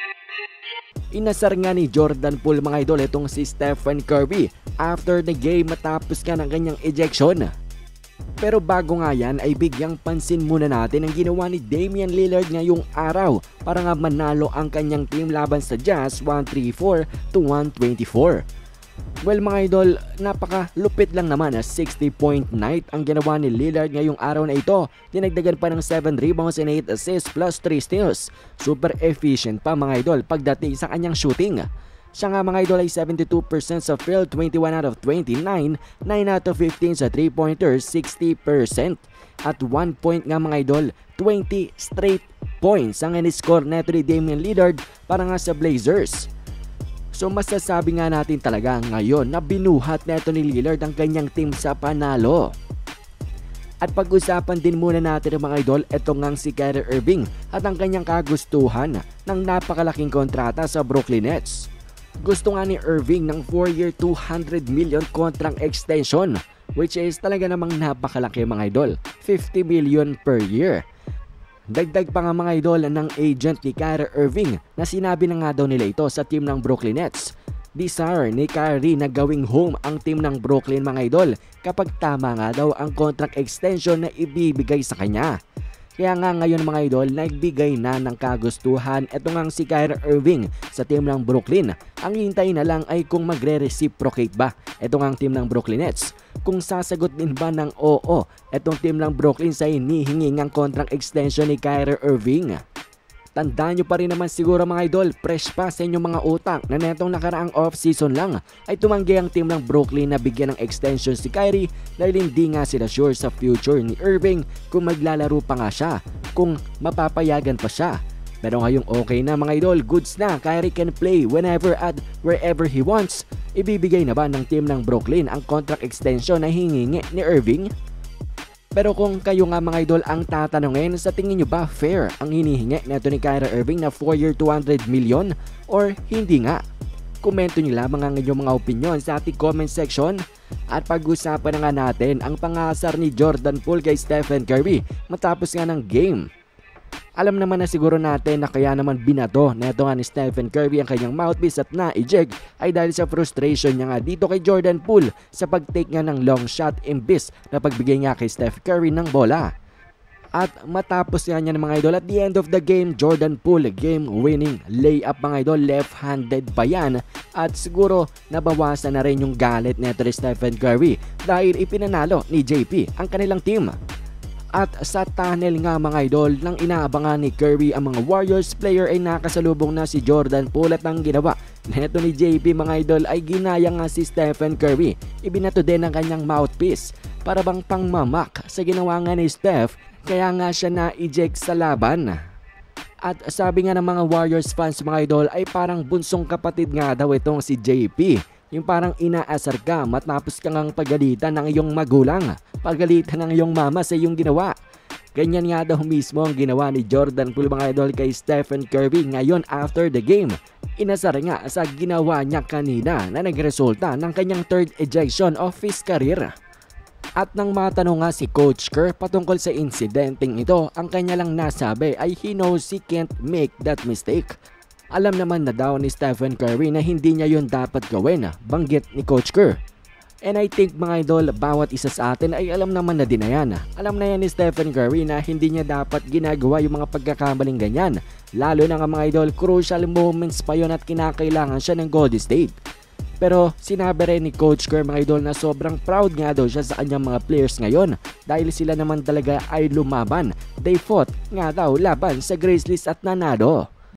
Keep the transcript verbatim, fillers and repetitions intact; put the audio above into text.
Inasar nga ni Jordan Poole mga idol itong si Stephen Curry after the game matapos nga ng kanyang ejection. Pero bago nga yan ay bigyang pansin muna natin ang ginawa ni Damian Lillard ngayong araw para nga manalo ang kanyang team laban sa Jazz one thirty-four to one twenty-four. Well mga idol, napaka lupit lang naman na sixty point night ang ginawa ni Lillard ngayong araw na ito. Dinagdagan pa ng seven rebounds and eight assists plus three steals. Super efficient pa mga idol pagdating sa kanyang shooting. Siya nga mga idol ay seventy-two percent sa field, twenty-one out of twenty-nine, nine out of fifteen sa three pointers, sixty percent. At one point nga mga idol, twenty straight points ang in-score neto ni Damian Lillard para nga sa Blazers. So masasabi nga natin talaga ngayon na binuhat neto ni Lillard ang kanyang team sa panalo. At pag-usapan din muna natin mga idol, eto ngang si Kyrie Irving at ang kanyang kagustuhan ng napakalaking kontrata sa Brooklyn Nets. Gusto nga ni Irving ng four year two hundred million kontrang extension, which is talaga namang napakalaki mga idol, fifty million per year. Dagdag pa nga mga idol ng agent ni Kyrie Irving na sinabi na nga daw nila ito sa team ng Brooklyn Nets. Desire ni Kyrie na gawing home ang team ng Brooklyn mga idol kapag tama nga daw ang contract extension na ibibigay sa kanya. Kaya nga ngayon mga idol, nagbigay na ng kagustuhan ito ngang si Kyrie Irving sa team ng Brooklyn. Ang hintay na lang ay kung magre-reciprocate ba ito ngang team ng Brooklyn Nets. Kung sasagot din ba ng oo itong team ng Brooklyn sa hinihingi ngang contract extension ni Kyrie Irving. Tandaan nyo pa rin naman siguro mga idol, fresh pa sa inyong mga utak na netong nakaraang off-season lang ay tumanggi ang team ng Brooklyn na bigyan ng extension si Kyrie dahil hindi nga sila sure sa future ni Irving kung maglalaro pa nga siya, kung mapapayagan pa siya. Pero ngayong okay na mga idol, goods na, Kyrie can play whenever at wherever he wants. Ibibigay na ba ng team ng Brooklyn ang contract extension na hiningi ni Irving? Pero kung kayo nga mga idol ang tatanungin, sa tingin nyo ba fair ang hinihingi neto ni Kyrie Irving na four year two hundred million or hindi nga? Komento nyo lamang ang inyong mga opinion sa ating comment section. At pag-usapan na nga natin ang pangasar ni Jordan Poole kay Stephen Curry matapos nga ng game. Alam naman na siguro natin na kaya naman binato neto nga ni Stephen Curry ang kanyang mouthpiece at na-eject ay dahil sa frustration niya nga dito kay Jordan Poole sa pag-take nga ng long shot imbis na pagbigay nga kay Steph Curry ng bola. At matapos nga niya ng mga idol, at the end of the game, Jordan Poole game winning layup mga idol, left-handed pa yan. At siguro nabawasan na rin yung galit neto ni Stephen Curry dahil ipinanalo ni J P ang kanilang team. At sa tunnel nga mga idol, nang inaabangan ni Curry ang mga Warriors player ay nakasalubong na si Jordan Poole at ang ginawa neto ni J P mga idol ay ginaya nga si Stephen Curry. Ibinato din ang kanyang mouthpiece para bang pangmamak sa ginawa nga ni Steph, kaya nga siya na-eject sa laban. At sabi nga ng mga Warriors fans mga idol ay parang bunsong kapatid nga daw itong si J P. Yung parang inaasar ka matapos ka ngang pagalitan ng iyong magulang, pagalitan ng iyong mama sa iyong ginawa. Ganyan nga daw mismo ang ginawa ni Jordan Poole mga idol kay Stephen Curry ngayon after the game. Inasar nga sa ginawa niya kanina na nagresulta ng kanyang third ejection of his career. At nang matanong nga si Coach Kerr patungkol sa insidenteng ito, ang kanya lang nasabi ay he knows he can't make that mistake. Alam naman na daw ni Stephen Curry na hindi niya yun dapat gawin, banggit ni Coach Kerr. And I think mga idol, bawat isa sa atin ay alam naman na din na yan. Alam na yan ni Stephen Curry na hindi niya dapat ginagawa yung mga pagkakamaling ganyan. Lalo na nga mga idol, crucial moments pa yon at kinakailangan siya ng Golden State. Pero sinabi rin ni Coach Kerr mga idol na sobrang proud nga daw siya sa kanyang mga players ngayon dahil sila naman talaga ay lumaban. They fought nga daw laban sa Grizzlies at nanalo.